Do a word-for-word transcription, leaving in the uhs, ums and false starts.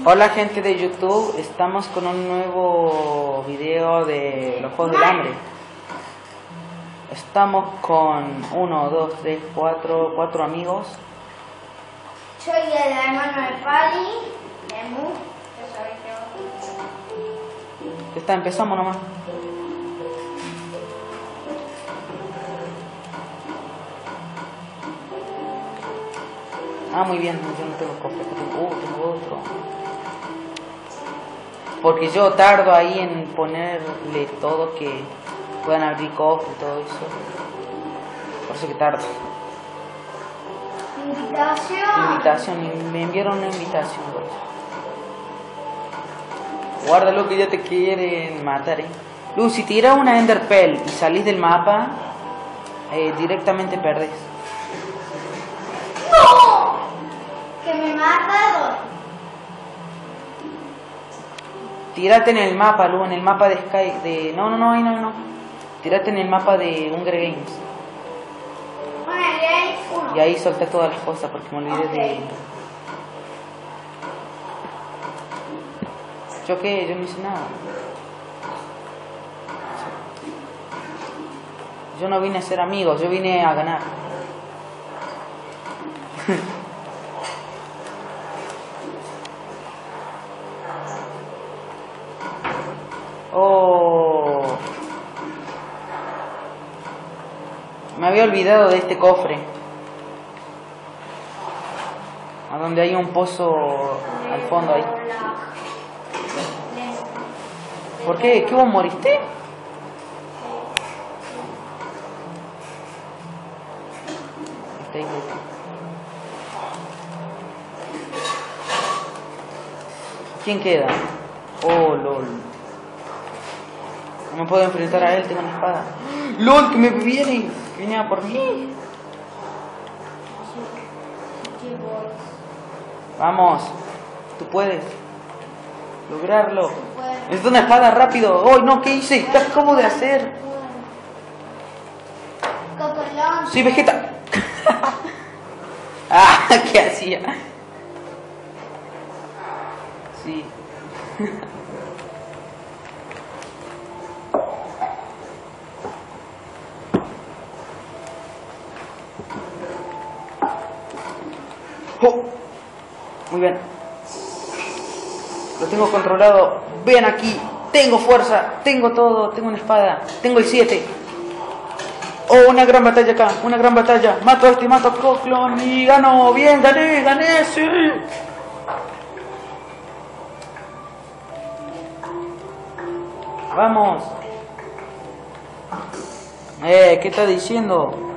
Hola gente de YouTube, estamos con un nuevo video de los Juegos del Hambre. Estamos con uno, dos, tres, cuatro, cuatro amigos. Soy el hermano de Pali, de Mu, ya sabéis que Ya está, empezamos nomás. Ah, muy bien, yo no tengo cofre, tengo, uh, tengo otro. Porque yo tardo ahí en ponerle todo que puedan abrir cofre y todo eso. Por eso que tardo. invitación. Invitación, y me enviaron una invitación por eso. Guárdalo que ya te quieren matar, eh. Luz, si tiras una Enderpell y salís del mapa, eh, directamente perdés. ¡No! Que me mata. Tírate en el mapa, Lu, en el mapa de Sky, de... No, no, no, ahí no, no. Tírate en el mapa de Hunger Games. Una ley, uno. Y ahí solté todas las cosas porque me olvidé Ok. de... ¿Yo qué? Yo no hice nada. Yo no vine a ser amigos, yo vine a ganar. Oh, me había olvidado de este cofre. A donde hay un pozo al fondo ahí. ¿Por qué? ¿Qué vos moriste? Está ahí, ahí. ¿Quién queda? Oh, lol. No me puedo enfrentar a él, tengo una espada. ¡Lol! ¡Que me viene! Que viene a por mí. Vamos. Tú puedes. Lograrlo. Necesito una espada rápido. ¡Oh, no! ¿Qué hice? ¿Qué acabo de hacer? Cocolón. ¡Soy Vegeta! ¡Ah! ¿Qué hacía? Sí. Oh, muy bien. Lo tengo controlado. Ven aquí. Tengo fuerza. Tengo todo. Tengo una espada. Tengo el siete. Oh, una gran batalla acá. Una gran batalla. Mato a este, mato a Cocolón y gano. Bien, gané, gané. Sí. Vamos. Eh, ¿qué está diciendo?